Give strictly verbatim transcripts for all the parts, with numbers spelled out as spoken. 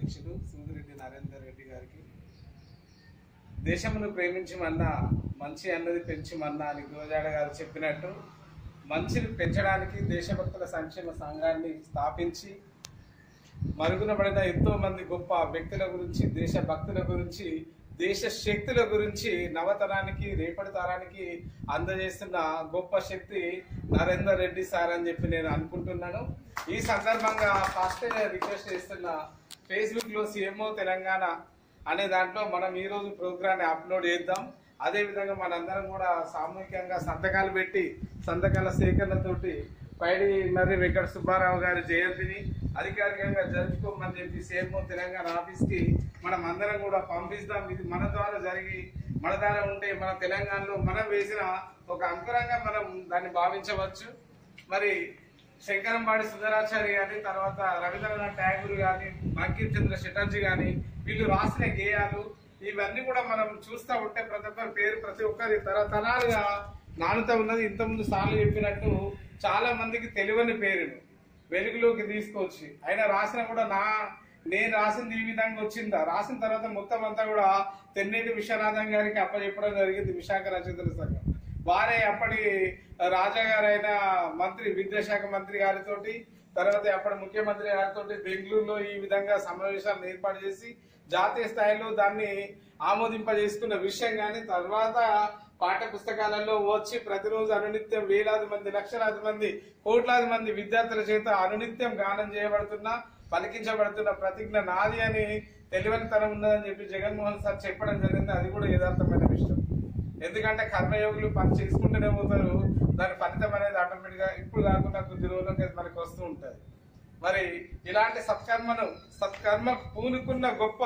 అధ్యక్షుడు సూదిరెడ్డి నరేందర్ రెడ్డి గారికి దేశమును ప్రేమించమన్నా మంచి అన్నది పెంచమన్నా అని గురజాడ గారు చెప్పినట్టు మంచిని పెంచడానికి దేశభక్తుల సంక్షేమ సంఘాన్ని స్థాపించి మరుగున పడిన ఎంతో మంది గొప్ప వ్యక్తుల గురించి, దేశభక్తుల గురించి, దేశ శక్తుల గురించి నవతరానికి, రేపటి తరానికి అందజేస్తున్న గొప్ప శక్తి నరేందర్ రెడ్డి సార్ అని చెప్పి నేను అనుకుంటున్నాను. ఈ సందర్భంగా ఫస్ట్ రిక్వెస్ట్ చేస్తున్న, ఫేస్బుక్ లో సీఎంఓ తెలంగాణ అనే దాంట్లో మనం ఈ రోజు ప్రోగ్రామ్ అప్లోడ్ చేద్దాం. అదే విధంగా మనందరం కూడా సామూహికంగా సంతకాలు పెట్టి సంతకాల సేకరణతోటి పైడి మరి వెంకట సుబ్బారావు గారి జయంతిని అధికారికంగా జరుపుకోమని చెప్పి సీఎంఓ తెలంగాణ ఆఫీస్ కి మనం అందరం కూడా పంపిస్తాం. ఇది మన ద్వారా జరిగి మన ద్వారా ఉంటే మన తెలంగాణలో మనం వేసిన ఒక అంకురంగా మనం దాన్ని భావించవచ్చు. మరి శంకరంబాడి సుందరాచారి గాని, తర్వాత రవీంద్రనాథ్ ఠాగూర్ గాని, బంకిం చంద్ర చటర్జీ గాని, వీళ్ళు రాసిన గేయాలు ఇవన్నీ కూడా మనం చూస్తూ ఉంటే ప్రతి ఒక్కరి పేరు ప్రతి ఒక్కరి తరతరాలుగా నానుతా ఉన్నది. ఇంతకుముందు సార్లు చెప్పినట్టు చాలా మందికి తెలియని పేరును వెలుగులోకి తీసుకొచ్చి ఆయన రాసిన కూడా నా నేను రాసింది ఈ విధంగా వచ్చిందా, రాసిన తర్వాత మొత్తం అంతా కూడా తెన్నేటి విశ్వనాథం గారికి అప్పచెప్పడం జరిగింది విశాఖ రచయితల సంఘం. వారే అప్పటి రాజా గారైన మంత్రి, విద్యాశాఖ మంత్రి గారితో, తర్వాత అప్పటి ముఖ్యమంత్రి గారితో బెంగళూరులో ఈ విధంగా సమావేశాలను ఏర్పాటు చేసి జాతీయ స్థాయిలో దాన్ని ఆమోదింపజేసుకున్న విషయం కానీ, తర్వాత పాఠ్య పుస్తకాలలో వచ్చి ప్రతిరోజు అనునిత్యం వేలాది మంది, లక్షలాది మంది, కోట్లాది మంది విద్యార్థుల చేత అనునిత్యం గానం చేయబడుతున్న, పలికించబడుతున్న ప్రతిజ్ఞ నాది అని తెలివని తరం ఉన్నదని చెప్పి జగన్మోహన్ సార్ చెప్పడం జరిగింది. అది కూడా యథార్థమైన విషయం. ఎందుకంటే కర్మయోగులు పని చేసుకుంటూనే పోతారు, దాని ఫలితం అనేది ఆటోమేటిక్ గా ఇప్పుడు కాకుండా కొద్ది రోజులకి మనకు వస్తూ ఉంటది. మరి ఇలాంటి సత్కర్మను సత్కర్మ పూనుకున్న గొప్ప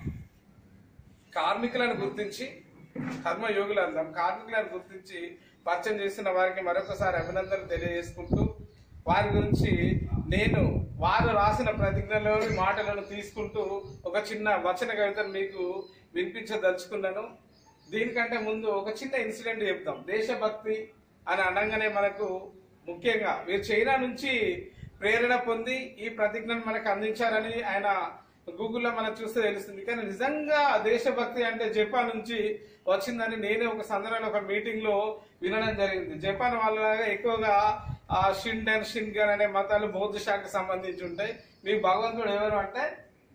కార్మికులను గుర్తించి, కర్మయోగులు అందాం, కార్మికులను గుర్తించి పరిచయం చేస్తున్న వారికి మరొకసారి అభినందనలు తెలియజేసుకుంటూ, వారి గురించి నేను వారు రాసిన ప్రతిజ్ఞలోని మాటలను తీసుకుంటూ ఒక చిన్న వచన కవితను మీకు వినిపించదలుచుకున్నాను. దీనికంటే ముందు ఒక చిన్న ఇన్సిడెంట్ చెప్తాం. దేశభక్తి అని అనగానే మనకు ముఖ్యంగా వీరు చైనా నుంచి ప్రేరణ పొంది ఈ ప్రతిజ్ఞను మనకు అందించారని ఆయన గూగుల్లో మనం చూస్తే తెలుస్తుంది. కానీ నిజంగా దేశభక్తి అంటే జపాన్ నుంచి వచ్చిందని నేనే ఒక సందర్భంలో ఒక మీటింగ్ లో వినడం జరిగింది. జపాన్ వాళ్ళలాగా ఎక్కువగా షిండన్, షిన్గన్ అనే మతాలు బౌద్ధ శాఖకు సంబంధించి ఉంటాయి. మీ భగవంతుడు ఎవరు అంటే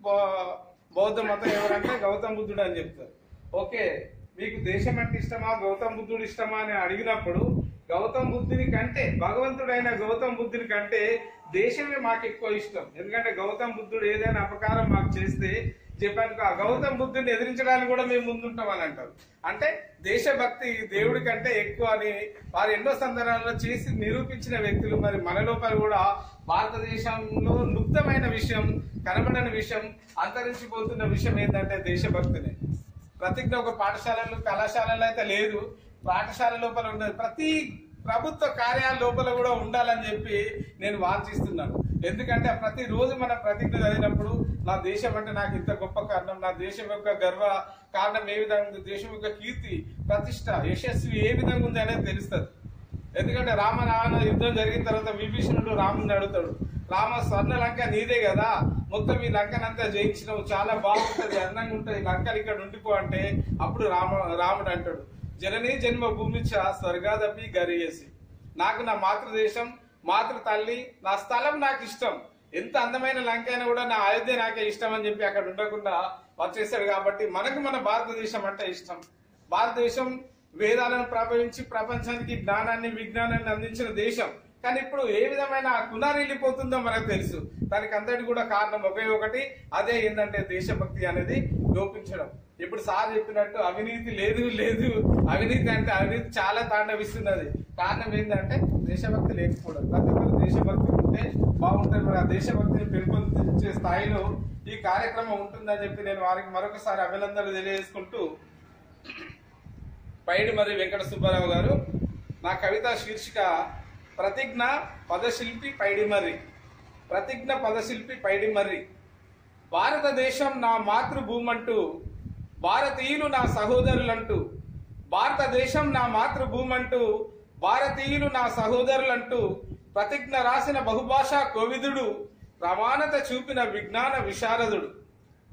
బౌద్ధ మతం ఎవరంటే గౌతమ బుద్ధుడు అని చెప్తారు. ఓకే, మీకు దేశం అంటే ఇష్టమా, గౌతమ బుద్ధుడు ఇష్టమా అని అడిగినప్పుడు గౌతమ బుద్ధుని కంటే, భగవంతుడైన గౌతమ బుద్ధుని కంటే దేశమే మాకు ఎక్కువ ఇష్టం. ఎందుకంటే గౌతమ బుద్ధుడు ఏదైనా అపకారం మాకు చేస్తే జపాన్ కు ఆ గౌతమ బుద్ధుని ఎదిరించడానికి కూడా మేము ముందుంటాం అని అంటారు. అంటే దేశభక్తి దేవుడి కంటే ఎక్కువ అని వారు ఎన్నో సందర్భాల్లో చేసి నిరూపించిన వ్యక్తులు. మరి మన లోపల కూడా భారతదేశంలో లుప్తమైన విషయం, కనబడని విషయం, అంతరించిపోతున్న విషయం ఏంటంటే దేశభక్తిని. ప్రతిజ్ఞ ఒక పాఠశాలలు, కళాశాలలో అయితే లేదు, పాఠశాల లోపల ఉండదు, ప్రతి ప్రభుత్వ కార్యాల లోపల కూడా ఉండాలని చెప్పి నేను వాంఛిస్తున్నాను. ఎందుకంటే ప్రతి రోజు మన ప్రతిజ్ఞ చదివినప్పుడు నా దేశం అంటే నాకు ఇంత గొప్ప కారణం, నా దేశం యొక్క గర్వ కారణం ఏ విధంగా ఉంది, దేశం యొక్క కీర్తి, ప్రతిష్ట, యశస్వి ఏ విధంగా ఉంది అనేది తెలుస్తుంది. ఎందుకంటే రామ రావణ యుద్ధం జరిగిన తర్వాత విభీషణుడు రాముని అడుగుతాడు, రామ స్వర్ణ లంక నీదే కదా, మొత్తం ఈ లంకనంతా జయించినావు, చాలా బాగుంటది, అందంగా ఉంటది, లంకలు ఇక్కడ ఉండిపో అంటే అప్పుడు రామ రాముడు అంటాడు, జననీ జన్మ భూమిచ్చ స్వర్గాదపి గరియేసి, నాకు నా మాతృదేశం, మాతృ తల్లి, నా స్థలం నాకు ఇష్టం, ఎంత అందమైన లంక అయినా కూడా నా అయోధ్య నాకే ఇష్టం అని చెప్పి అక్కడ ఉండకుండా వచ్చేసాడు. కాబట్టి మనకు మన భారతదేశం అంటే ఇష్టం. భారతదేశం వేదాలను ప్రభావించి ప్రపంచానికి జ్ఞానాన్ని, విజ్ఞానాన్ని అందించిన దేశం. కానీ ఇప్పుడు ఏ విధమైన కునారిల్లిపోతుందో మనకు తెలుసు. దానికి అంతటి కూడా కారణం ఒకే ఒకటి, అదే ఏంటంటే దేశభక్తి అనేది లోపించడం. ఇప్పుడు సార్ చెప్పినట్టు అవినీతి లేదు లేదు అవినీతి అంటే అవినీతి చాలా తాండవిస్తున్నది. కారణం ఏంటంటే దేశభక్తి లేకపోవడం. ప్రతి ఒక్కరు దేశభక్తి ఉంటే బాగుంటుంది. మరి ఆ దేశభక్తిని పెంపొందించే స్థాయిలో ఈ కార్యక్రమం ఉంటుందని చెప్పి నేను వారికి మరొకసారి అభినందనలు తెలియజేసుకుంటూ, పైడి మరి వెంకట సుబ్బారావు గారు, నా కవిత శీర్షిక ప్రతిజ్ఞ పదశిల్పి పైడిమర్రి. ప్రతిజ్ఞ పదశిల్పి పైడిమర్రి. భారతదేశం నా మాతృభూమంటూ, భారతీయులు నా సహోదరులంటూ, భారతదేశం నా మాతృభూమంటూ, భారతీయులు నా సహోదరులంటూ ప్రతిజ్ఞ రాసిన బహుభాషా కోవిదుడు, ప్రమాణత చూపిన విజ్ఞాన విశారదుడు.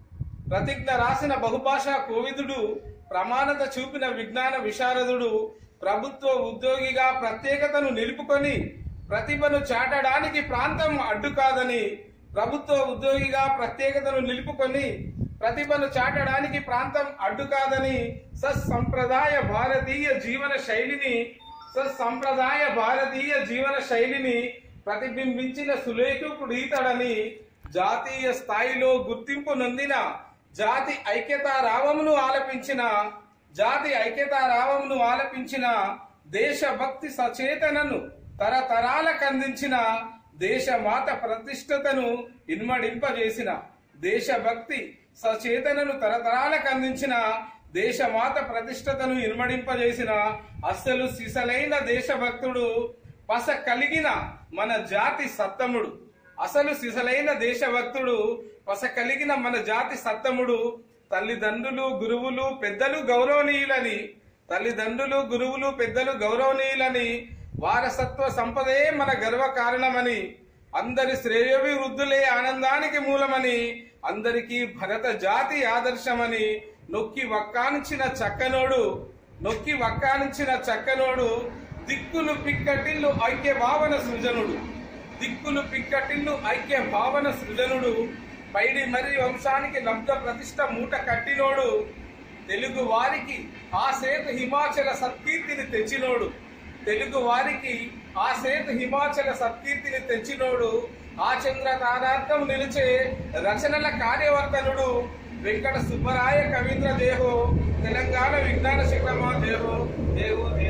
ప్రతిజ్ఞ రాసిన బహుభాషా కోవిదుడు, ప్రమాణత చూపిన విజ్ఞాన విశారదుడు, ప్రభుత్వ ఉద్యోగిగా ప్రత్యేకతను నిలుపుకొని ప్రతిభను చాటడానికి ప్రాంతం అడ్డు కాదని, ప్రభుత్వ ఉద్యోగిగా ప్రత్యేకతను నిలుపుకొని ప్రతిభను చాటడానికి ప్రాంతం అడ్డు కాదని, సత్సంప్రదాయ భారతీయ జీవన శైలిని సత్సంప్రదాయ భారతీయ జీవన శైలిని ప్రతిబింబించిన సులేఖకుడీతడని, జాతీయ స్థాయిలో గుర్తింపు నొందిన జాతి ఐక్యతారావమును ఆలపించిన జాతి ఐక్యతారావమును ఆలపించిన దేశభక్తి సచేతనను తరతరాలకందించిన దేశమాత ప్రతిష్టతను ఇన్మడింపజేసిన దేశభక్తి సచేతనను తరతరాలకందించిన దేశమాత ప్రతిష్టతను ఇన్మడింపజేసిన అస్సలు సిసలైన దేశభక్తుడు, పస కలిగిన మన జాతి సత్తముడు. అసలు సిసలైన దేశభక్తుడు, పస కలిగిన మన జాతి సత్తముడు. తల్లిదండ్రులు గురువులు పెద్దలు గౌరవనీయులని తల్లిదండ్రులు గురువులు పెద్దలు గౌరవనీయులని వారసత్వ సంపదే మన గర్వ కారణమని, అందరి శ్రేయోభివృద్ధులే ఆనందానికి మూలమని, అందరికీ భరత జాతి ఆదర్శమని నొక్కి వక్కానించిన చక్కనోడు నొక్కి వక్కానించిన చక్కనోడు దిక్కులు పిక్కటిల్లు ఐక్య భావన సృజనుడు దిక్కులు పిక్కటిల్లు ఐక్య భావన సృజనుడు పైడి మరి వంశానికి లబ్ధ ప్రతిష్ట మూట కట్టినోడు, తెలుగు వారికి ఆ సేతు హిమాచల సత్కీర్తిని తెచ్చినోడు తెలుగు వారికి ఆ సేతు హిమాచల సత్కీర్తిని తెచ్చినోడు ఆ చంద్ర తారార్థం నిలిచే రచనల కార్యవర్తనుడు, వెంకట సుబ్బరాయ కవీంద్ర జయహో, తెలంగాణ విజ్ఞాన శిఖరమా జయహో, జయహో.